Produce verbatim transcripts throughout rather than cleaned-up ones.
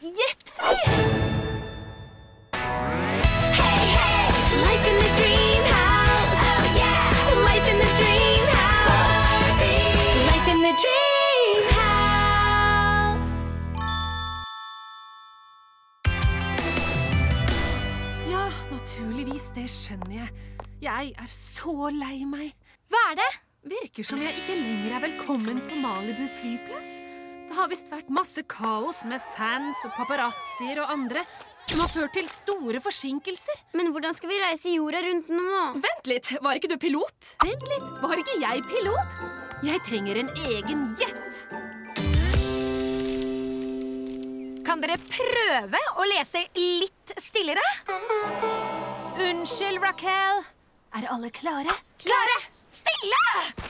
jetfly! Hey, hey! Life in the dream house! Oh yeah! Life in the dream house! Life in the dream house! Ja, naturligvis, det skjønner jeg. Jeg er så lei meg. Hva er det? Virker som jeg ikke lenger er velkommen på Malibu flyplass. Det har visst vært masse kaos med fans og paparazzier og andre som har ført til store forsinkelser. Men hvordan skal vi reise jorda rundt nå? Vent litt, var ikke du pilot? Vent litt, var ikke jeg pilot? Jeg trenger en egen jet. Kan dere prøve å lese litt stillere? Unnskyld, Raquel. Er alle klare? Klare! Stille!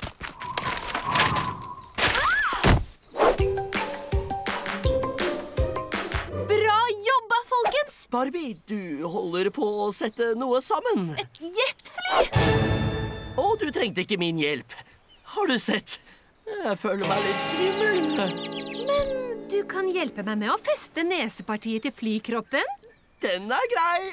Bra jobba, folkens! Barbie, du holder på å sette noe sammen. Et jetfly! Og du trengte ikke min hjelp. Har du sett? Jeg føler meg litt svimmel. Men du kan hjelpe meg med å feste nesepartiet til flykroppen? Den er grei.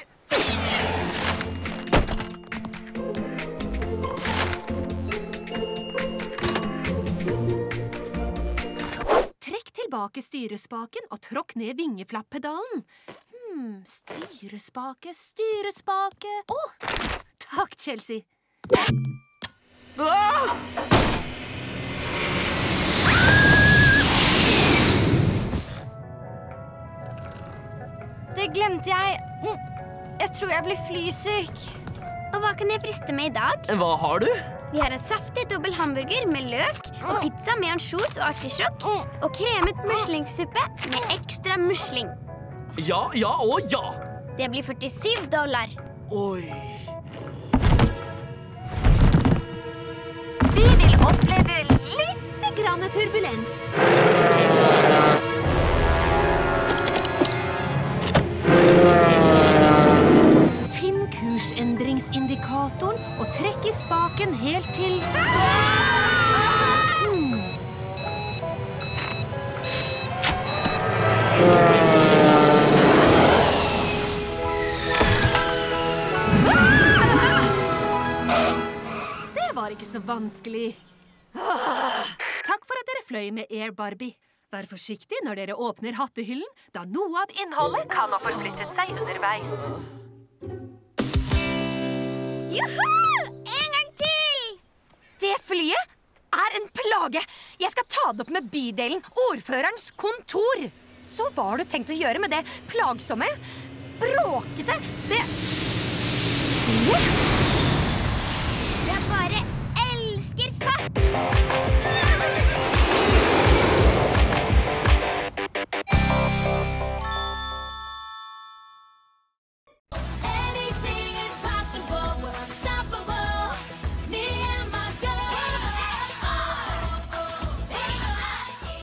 Trekk tilbake styrespaken og tråkk ned vingeflappedalen. Hmm, styrespake, styrespake. Åh, takk, Chelsea. Ah! Det glemte jeg. Jeg tror jeg blir flysyk. Og hva kan jeg friste med i dag? Hva har du? Vi har en saftig dobbel hamburger med løk og pizza med ansjos og artisjokk og kremet muslingsuppe med ekstra musling. Ja, ja og ja. Det blir førtisju dollar. Oi. Vi vil oppleve litt grann turbulens. Finn kursendringsindikatoren og trekk i spaken helt til... Hmm. Det var ikke så vanskelig. Takk for at dere fløy med Air Barbie. Vær forsiktig når dere åpner hattehyllen, da noe av innholdet kan ha forflyttet seg underveis. Juhu! En gang til! Det flyet er en plage. Jeg skal ta det opp med bydelen, ordførerens kontor. Så hva har du tenkt å gjøre med det plagsomme, bråkete, det... det?